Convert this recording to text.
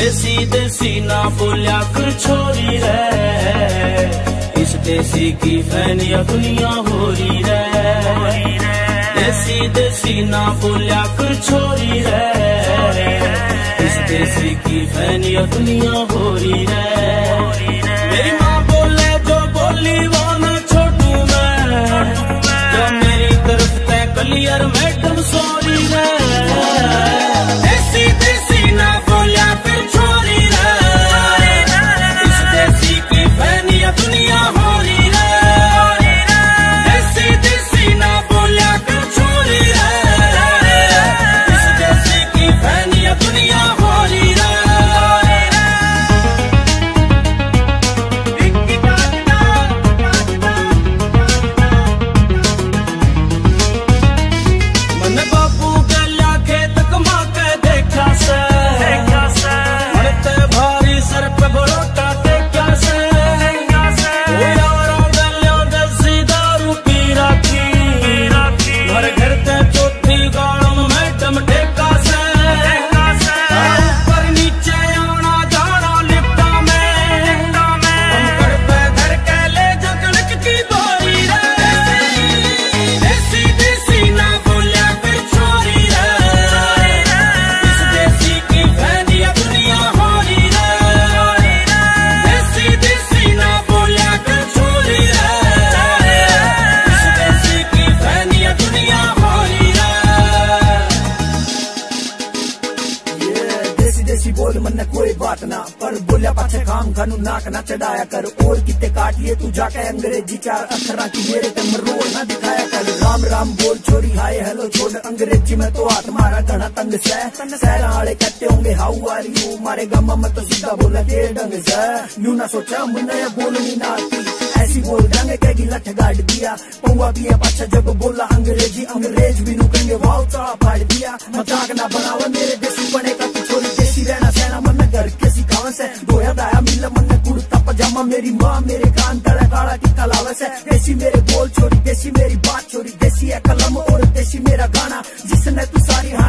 देसी देसी ना बोलिया कर छोरी रे, इस देसी की फैनिया दुनिया हो रही रे। देसी देसी ना बोलिया कर छोरी रे, इस देसी की फैनिया दुनिया हो रही रे। मेरी माँ बोले जो बोली वो ना छोड़ू मैं, जो मेरी तरफ तय क्लियर मैडम सॉरी रे। देसी देसी ना बोलिया कर छोरी रे, इस देसी की फैनिया दुनिया हो रही रे। देसी देसी ना बोलिया कर छोरी रे, इस देसी की फैनिया दुनिया हो रही रे। मन बापू गल्या खेत कमा के देखा से, मरते भारी सर पे बरोटा देखा से। ओ यारों गल्या देसी दारू पी रखी, घर घर ते चौथी गाड़म मैडम टेका से। ऊपर नीचे आना जाना लिफ्टा में, कंकड़ पे घर के ले जा कणक की बोरी रे। देसी देसी ना बोलिया कर छोरी रे, इस देसी की फैनिया दुनिया हो रही रे। देसी देसी ना बोलिया कर छोरी रे, इस देसी की फैनिया दुनिया हो रही रे। देसी देसी बोल मन कोई बात ना, पर बोलिया पाछे काम खानू नाक ना चढ़ाया कर। और कितने काटिए तू जाके अंग्रेजी चार अक्षरा की मेरे ते मरोड़ ना दिखाया कर। राम राम बोल छोरी हाय हेलो छोड़ अंग्रेजी में तो हाथ मारा घना तंग से। शहर वाले कहते होंगे हाउ आर यू, मारे गामा में तो सीधा बोला के ढंग से। यूं ना सोचा मुन्ना बोलनी ना आती, ऐसी बोल डांगे कहेगी लठ गाड़ दिया। पौवा पिया पाछा जब बोला अंग्रेजी, अंग्रेज भी नु कहेंगे वाव चा फाड़ दिया। मजाक ना बनावा मेरे देसी बने का तू छोरी, देसी रहना सहना मन घर के सिखावन से। दोया दाया मिल मन कुर्ता पजामा, मेरी माँ मेरे कान तड़ा काला टिक्का लावस है। देसी मेरे बोल छोरी, देसी मेरी बात छोरी, देसी है कलम और देसी मेरा गाना, जिसने तू सारी